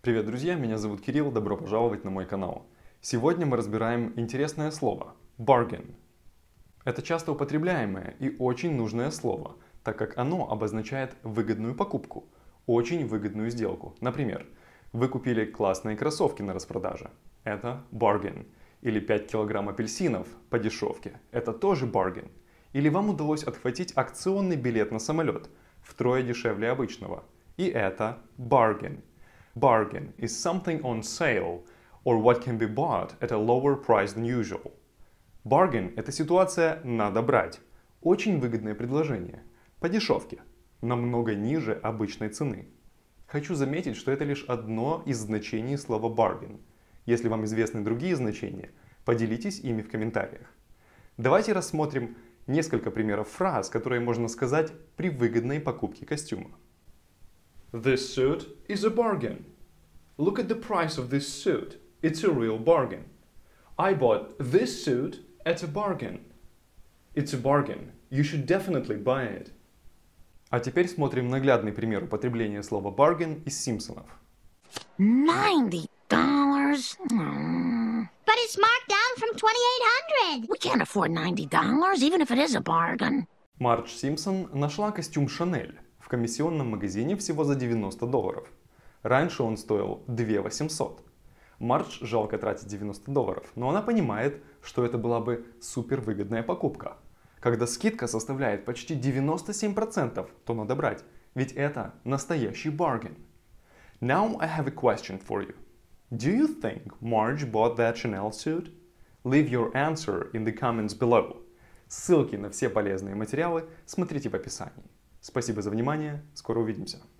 Привет, друзья! Меня зовут Кирилл, добро пожаловать на мой канал. Сегодня мы разбираем интересное слово bargain. Это часто употребляемое и очень нужное слово, так как оно обозначает выгодную покупку, очень выгодную сделку. Например, вы купили классные кроссовки на распродаже. Это bargain. Или 5 килограмм апельсинов по дешевке. Это тоже bargain. Или вам удалось отхватить акционный билет на самолет втрое дешевле обычного. И это bargain. Bargain is something on sale or what can be bought at a lower price than usual. Bargain – это ситуация «надо брать». Очень выгодное предложение. По дешевке. Намного ниже обычной цены. Хочу заметить, что это лишь одно из значений слова bargain. Если вам известны другие значения, поделитесь ими в комментариях. Давайте рассмотрим несколько примеров фраз, которые можно сказать при выгодной покупке костюма. This suit is a bargain. Look at the price of this suit. It's a real bargain. I bought this suit at a bargain. It's a bargain. You should definitely buy it. А теперь смотрим наглядный пример употребления слова bargain из Симпсонов. $90? But it's marked down from $2,800. We can't afford $90, even if it is a bargain. Мардж Симпсон нашла костюм Шанель в комиссионном магазине всего за $90. Раньше он стоил $2 800. Мардж жалко тратить $90, но она понимает, что это была бы супервыгодная покупка. Когда скидка составляет почти 97%, то надо брать, ведь это настоящий bargain. Now I have a question for you. Do you think Marge bought that Chanel suit? Leave your answer in the comments below. Ссылки на все полезные материалы смотрите в описании. Спасибо за внимание, скоро увидимся.